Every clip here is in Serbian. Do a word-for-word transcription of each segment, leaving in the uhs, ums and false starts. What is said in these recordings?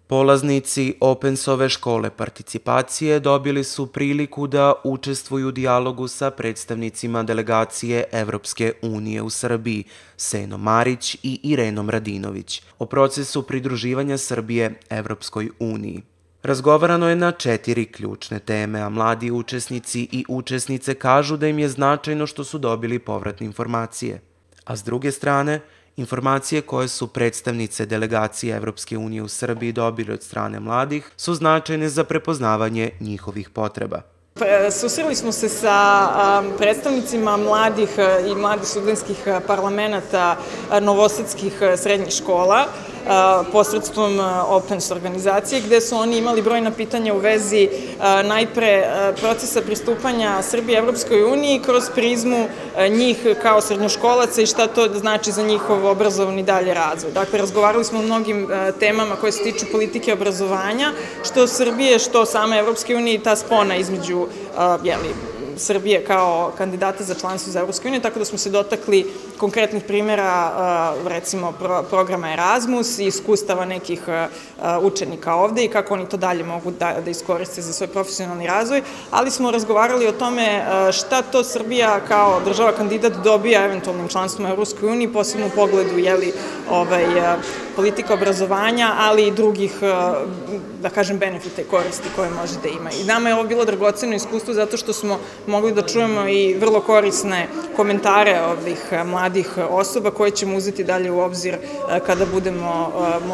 Polaznici Opensove škole participacije dobili su priliku da učestvuju u dijalogu sa predstavnicima delegacije Evropske unije u Srbiji, Senom Marić i Irenom Radinović, o procesu pridruživanja Srbije Evropskoj uniji. Razgovarano je na četiri ključne teme, a mladi učesnici i učesnice kažu da im je značajno što su dobili povratne informacije. A s druge strane, informacije koje su predstavnice delegacije Evropske unije u Srbiji dobili od strane mladih su značajne za prepoznavanje njihovih potreba. Susreli smo se sa predstavnicima mladih i mladih studentskih parlamenta novosadskih srednjih škola posredstvom Opens organizacije, gde su oni imali brojna pitanja u vezi najpre procesa pristupanja Srbije Evropskoj uniji kroz prizmu njih kao srednjoškolaca i šta to znači za njihov obrazovni dalje razvoj. Dakle, razgovarali smo o mnogim temama koje se tiču politike obrazovanja, što Srbije, što same Evropske unije i ta spona između Srbije kao kandidata za članstvo za Evropsku uniju, tako da smo se dotakli konkretnih primjera, recimo programa Erasmus i iskustava nekih učenika ovde i kako oni to dalje mogu da iskoriste za svoj profesionalni razvoj, ali smo razgovarali o tome šta to Srbija kao država kandidat dobija eventualnim članstvom u Evropskoj uniji, posebno u pogledu politika obrazovanja, ali i drugih, da kažem, benefita i koristi koje može da ima. I nama je ovo bilo dragoceno iskustvo zato što smo mogli da čujemo i vrlo korisne komentare ovih mladih osoba koje ćemo uzeti dalje u obzir kada budemo,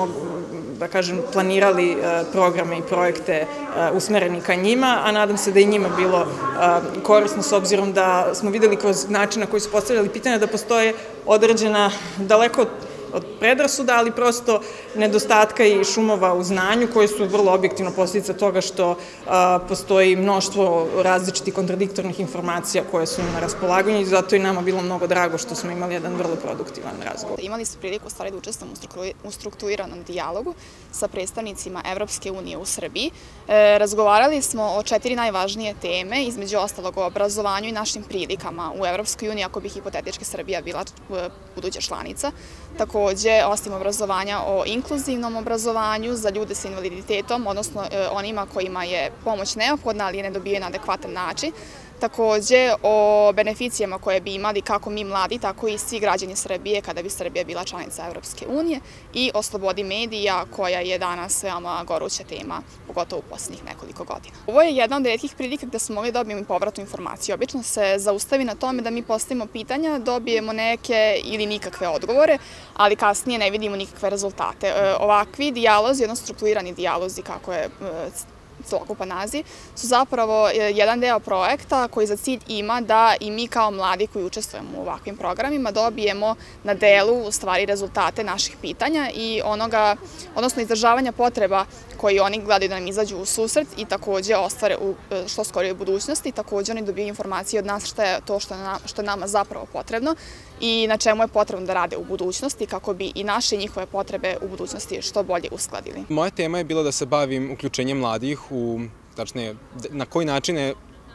da kažem, planirali programe i projekte usmereni ka njima, a nadam se da i njima bilo korisno s obzirom da smo videli kroz način na koji su postavljali pitanja da postoje određena, daleko od predrasuda, ali prosto nedostatka i šumova u znanju koji su vrlo objektivno posljedica toga što postoji mnoštvo različitih kontradiktornih informacija koje su na raspolaganju i zato je nama bilo mnogo drago što smo imali jedan vrlo produktivan razgovor. Imali smo priliku stvari da učestvujemo u strukturiranom dijalogu sa predstavnicima Evropske unije u Srbiji. Razgovarali smo o četiri najvažnije teme, između ostalog o obrazovanju i našim prilikama u Evropskoj uniji, ako bi hipotetički Srbija bila buduća članica. Takođe, osim obrazovanja, o inkluzivnom obrazovanju za ljude sa invaliditetom, odnosno onima kojima je pomoć neophodna, ali je ne dobijaju na adekvatan način. Takođe, o beneficijama koje bi imali kako mi mladi, tako i svi građani Srbije kada bi Srbija bila članica Evropske unije i o slobodi medija koja je danas veoma goruća tema, pogotovo u poslednjih nekoliko godina. Ovo je jedna od retkih prilika gde smo mogli dobijemo i povratnu informaciju. Obično se zaustavi na tome da mi postavimo pitanja, dobijemo neke ili nikakve odgovore, ali kasnije ne vidimo nikakve rezultate. Ovakvi dijalozi, jedno strukturirani dijalozi, kako je celokupan naziv, su zapravo jedan deo projekta koji za cilj ima da i mi kao mladi koji učestvujemo u ovakvim programima dobijemo na delu u stvari rezultate naših pitanja i onoga, odnosno izdržavanja potreba koji oni gledaju da nam izađu u susret i takođe ostvare u što skorijoj budućnosti. Takođe oni dobiju informacije od nas šta je to što je nama zapravo potrebno i na čemu je potrebno da rade u budućnosti kako bi i naše i njihove potrebe u budućnosti što bolje uskladili. Moja tema je bila da se bavim uključenjem mladih u, tačnije, na koji način je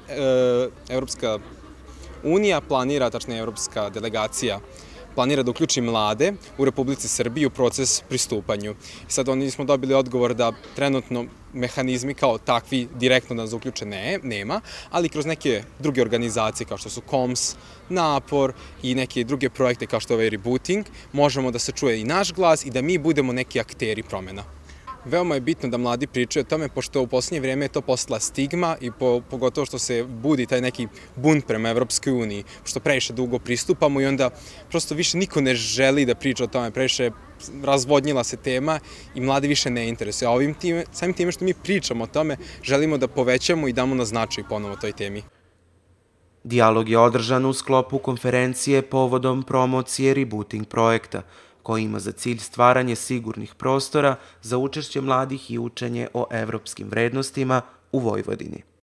Evropska unija planira, tačnije Evropska delegacija, planira da uključi mlade u Republici Srbiji u proces pristupanju. Sad oni smo dobili odgovor da trenutno mehanizmi kao takvi direktno nas uključe nema, ali kroz neke druge organizacije kao što su KOMS, Napor i neke druge projekte kao što je ovaj Rebooting, možemo da se čuje i naš glas i da mi budemo neki akteri promena. Veoma je bitno da mladi pričaju o tome, pošto u posljednje vrijeme je to postala stigma i pogotovo što se budi taj neki bunt prema Evropskoj uniji, pošto previše dugo pristupamo i onda prosto više niko ne želi da priča o tome, previše razvodnjila se tema i mladi više ne interesuje. A ovim time, samim time što mi pričamo o tome, želimo da povećamo i damo na značaj ponovo toj temi. Dijalog je održan u sklopu konferencije povodom promocije Rebooting projekta, koji ima za cilj stvaranje sigurnih prostora za učešće mladih i učenje o evropskim vrednostima u Vojvodini.